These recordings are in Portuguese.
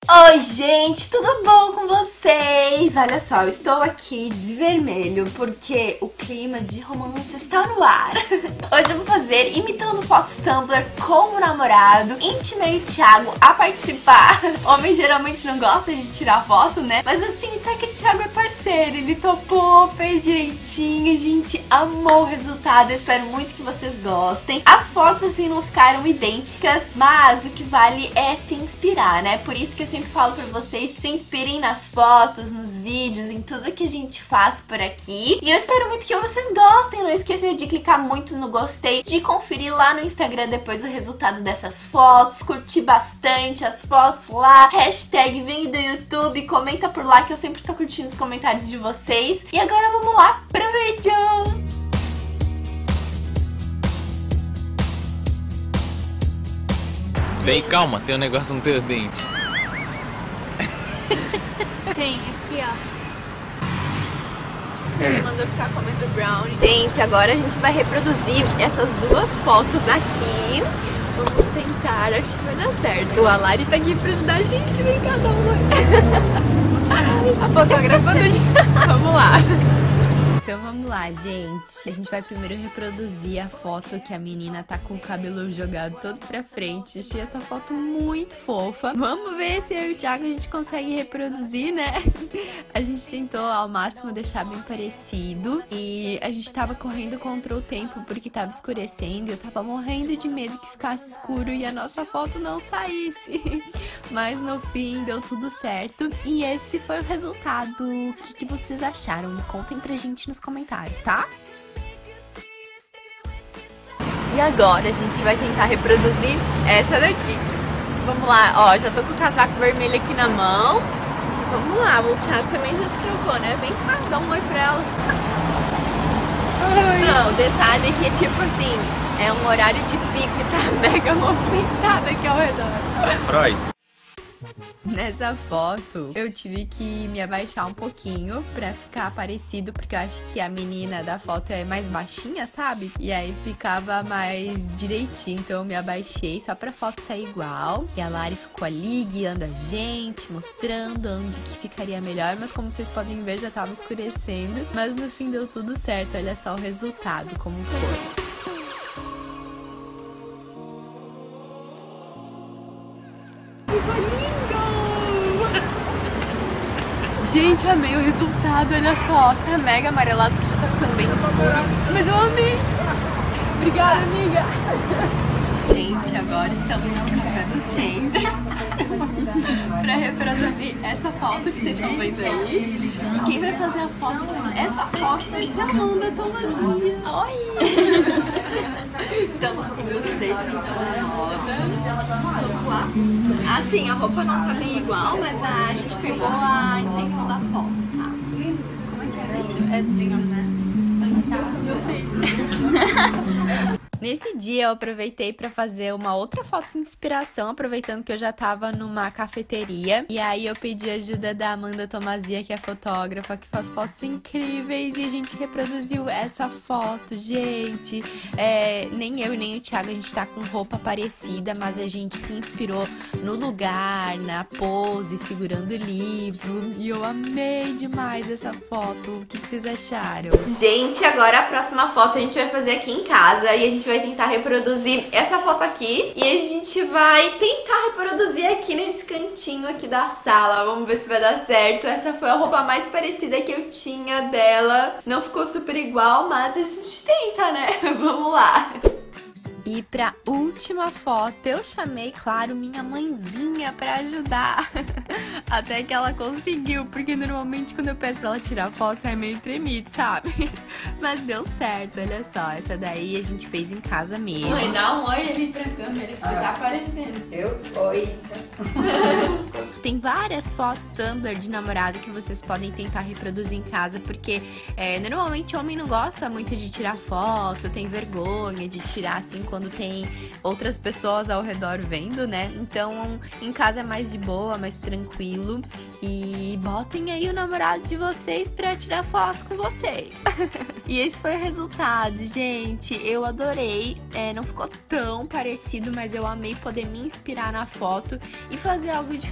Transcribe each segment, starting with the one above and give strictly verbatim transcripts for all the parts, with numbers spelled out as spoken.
Oi gente, tudo bom com vocês? Olha só, eu estou aqui de vermelho porque o clima de romance está no ar. Hoje eu vou fazer imitando fotos Tumblr com o namorado. Intimei o Thiago a participar. Homem geralmente não gosta de tirar foto, né? Mas assim, até que o Thiago é parceiro, ele topou, fez direitinho. A gente amou o resultado, eu espero muito que vocês gostem. As fotos assim não ficaram idênticas, mas o que vale é se inspirar, né? Por isso que eu sempre falo pra vocês, se inspirem nas fotos, nos vídeos, em tudo que a gente faz por aqui. E eu espero muito que vocês gostem. Não esqueça de clicar muito no gostei, de conferir lá no Instagram depois o resultado dessas fotos, curtir bastante as fotos lá, hashtag vem do YouTube, comenta por lá que eu sempre tô curtindo os comentários de vocês. E agora vamos lá pro vídeo! Bem, calma, tem um negócio no teu dente. Tem, aqui ó. Ele mandou ficar comendo brownie. Gente, agora a gente vai reproduzir essas duas fotos aqui. Vamos tentar, acho que vai dar certo. A Lari tá aqui pra ajudar a gente, vem cada uma. A fotógrafa do dia. Vamos lá. Então vamos lá, gente. A gente vai primeiro reproduzir a foto que a menina tá com o cabelo jogado todo pra frente. Achei essa foto muito fofa. Vamos ver se eu e o Thiago a gente consegue reproduzir, né? A gente tentou ao máximo deixar bem parecido. E a gente tava correndo contra o tempo porque tava escurecendo. E eu tava morrendo de medo que ficasse escuro e a nossa foto não saísse. Mas no fim deu tudo certo. E esse foi o resultado. O que, que vocês acharam? Me contem pra gente nos comentários, tá? E agora a gente vai tentar reproduzir essa daqui. Vamos lá, ó, já tô com o casaco vermelho aqui na mão. Vamos lá, o Thiago também já se trocou, né? Vem cá, dá um oi pra elas. Oi. Não, o detalhe é que, tipo assim, é um horário de pico e tá mega movimentado aqui ao redor. É Freud. Nessa foto, eu tive que me abaixar um pouquinho pra ficar parecido, porque eu acho que a menina da foto é mais baixinha, sabe? E aí ficava mais direitinho, então eu me abaixei só pra foto sair igual. E a Lari ficou ali guiando a gente, mostrando onde que ficaria melhor, mas como vocês podem ver, já tava escurecendo. Mas no fim deu tudo certo, olha só o resultado, como foi. Gente, eu amei o resultado, olha só, tá mega amarelado porque já tá ficando bem escuro, mas eu amei. Obrigada, amiga. Gente, agora estamos no café do sempre pra reproduzir essa foto que vocês estão vendo aí. E quem vai fazer a foto, essa foto vai ser a Amanda Tomazinha. Oi! Estamos com tudo desse da moda. Vamos lá. Assim, a roupa não tá bem igual, mas a gente pegou a intenção da foto, tá? Como é que é? É assim, né? Eu sei. Nesse dia eu aproveitei pra fazer uma outra foto de inspiração, aproveitando que eu já tava numa cafeteria. E aí eu pedi ajuda da Amanda Tomazia, que é fotógrafa, que faz fotos incríveis. E a gente reproduziu essa foto, gente. É, nem eu e nem o Thiago, a gente tá com roupa parecida, mas a gente se inspirou no lugar, na pose, segurando o livro. E eu amei demais essa foto. O que vocês acharam? Gente, agora a próxima foto a gente vai fazer aqui em casa. E a gente vai tentar reproduzir essa foto aqui e a gente vai tentar reproduzir aqui nesse cantinho aqui da sala. Vamos ver se vai dar certo. Essa foi a roupa mais parecida que eu tinha dela. Não ficou super igual, mas a gente tenta, né? Vamos lá. E pra última foto, eu chamei, claro, minha mãezinha pra ajudar. Até que ela conseguiu, porque normalmente quando eu peço pra ela tirar foto, sai meio tremido, sabe? Mas deu certo, olha só. Essa daí a gente fez em casa mesmo. Mãe, dá um oi ali pra câmera que você tá aparecendo. Eu? Oi. Tem várias fotos Tumblr de namorado que vocês podem tentar reproduzir em casa, porque é, normalmente homem não gosta muito de tirar foto, tem vergonha de tirar assim quando tem outras pessoas ao redor vendo, né? Então em casa é mais de boa, mais tranquilo. E botem aí o namorado de vocês pra tirar foto com vocês. E esse foi o resultado, gente. Eu adorei. É, não ficou tão parecido, mas eu amei poder me inspirar na foto e fazer algo diferente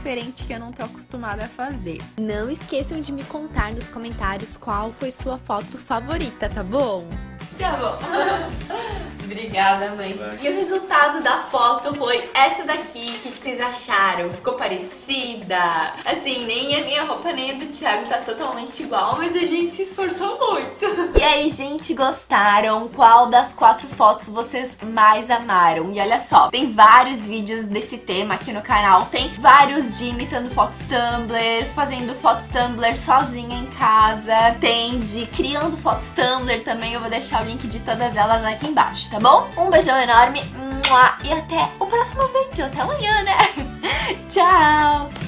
que eu não tô acostumada a fazer. Não esqueçam de me contar nos comentários qual foi sua foto favorita, tá bom? Tá bom. Obrigada, mãe. E o resultado da foto foi essa daqui. O que vocês acharam? Ficou parecida? Assim, nem a minha roupa nem a do Thiago tá totalmente igual, mas a gente se esforçou muito. E aí, gente, gostaram? Qual das quatro fotos vocês mais amaram? E olha só, tem vários vídeos desse tema aqui no canal. Tem vários de imitando fotos Tumblr, fazendo fotos Tumblr sozinha em casa. Tem de criando fotos Tumblr também. Eu vou deixar o link de todas elas aqui embaixo, tá bom? Um beijão enorme e até o próximo vídeo. Até amanhã, né? Tchau!